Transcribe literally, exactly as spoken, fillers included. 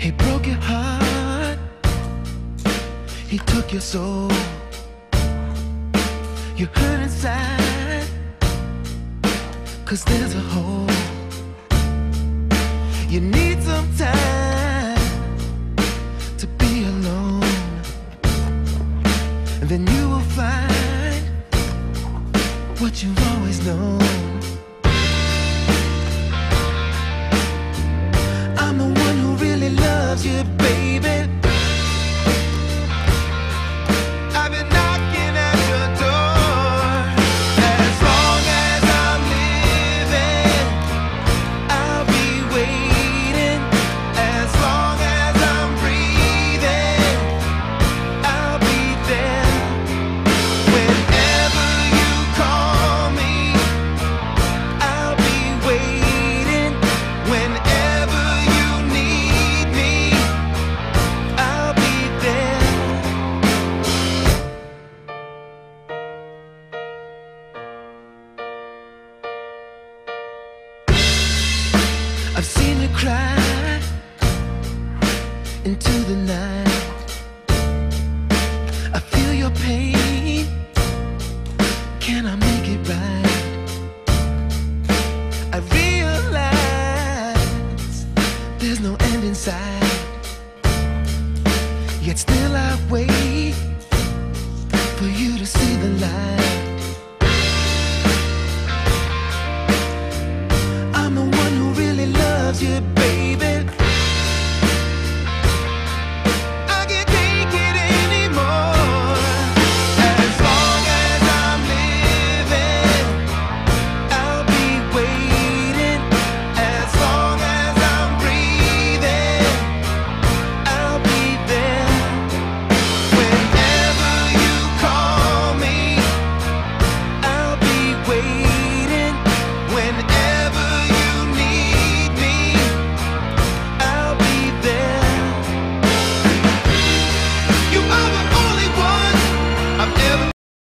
He broke your heart, he took your soul. You hurt inside, cause there's a hole. You need some time to be alone, and then you will find what you've always known. I'm the one who really loves you, baby. I've been knocking at your door. As long as I'm living, I'll be waiting. As long as I'm breathing, I'll be there. Whenever you call me, I'll be waiting. Whenever you need me, I'll be there. I've seen you cry into the night. I feel your pain. Can I make it right? I realize there's no end in sight, yet still I wait for you to see the light. I'm the one who really loves you,